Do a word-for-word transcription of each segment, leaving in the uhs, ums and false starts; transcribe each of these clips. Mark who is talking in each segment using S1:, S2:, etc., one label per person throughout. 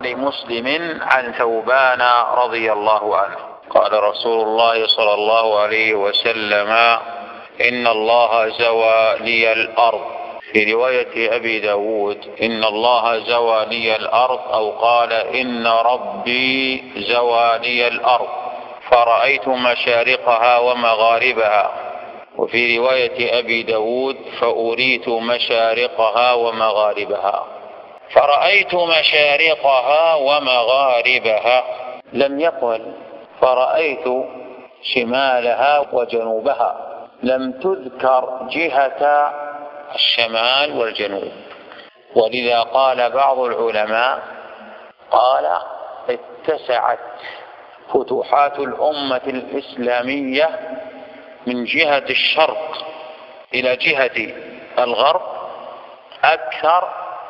S1: لمسلم عن ثوبان رضي الله عنه قال رسول الله صلى الله عليه وسلم: إن الله زوى لي الأرض. في رواية أبي داود: إن الله زوى لي الأرض، أو قال: إن ربي زوى لي الأرض فرأيت مشارقها ومغاربها. وفي رواية أبي داود: فأريت مشارقها ومغاربها. فرأيت مشارقها ومغاربها، لم يقل فرأيت شمالها وجنوبها، لم تذكر جهة الشمال والجنوب. ولذا قال بعض العلماء، قال: اتسعت فتوحات الأمة الإسلامية من جهة الشرق إلى جهة الغرب أكثر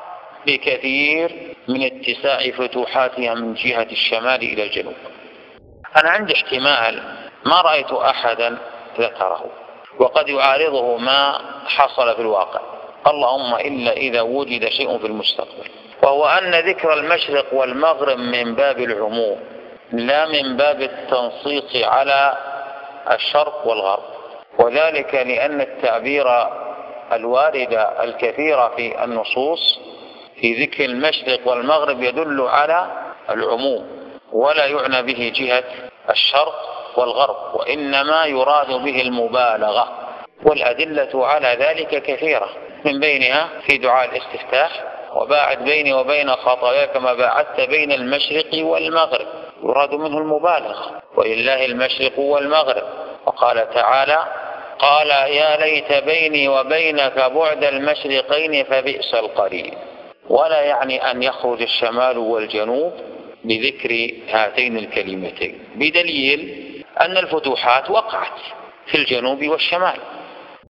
S1: بكثير من اتساع فتوحاتها من جهة الشمال إلى الجنوب. أنا عندي احتمال ما رأيت أحدا ذكره، وقد يعارضه ما حصل في الواقع، اللهم إلا إذا وجد شيء في المستقبل، وهو أن ذكر المشرق والمغرب من باب العموم لا من باب التنصيص على الشرق والغرب، وذلك لأن التعبير الوارد الكثير في النصوص في ذكر المشرق والمغرب يدل على العموم، ولا يعنى به جهة الشرق والغرب، وإنما يراد به المبالغة. والأدلة على ذلك كثيرة، من بينها في دعاء الاستفتاح: وباعد بيني وبين خطاياي كما باعدت بين المشرق والمغرب، يراد منه المبالغة، ولله المشرق والمغرب. وقال تعالى: قال يا ليت بيني وبينك بعد المشرقين فبئس القرين. ولا يعني أن يخرج الشمال والجنوب بذكر هاتين الكلمتين، بدليل أن الفتوحات وقعت في الجنوب والشمال،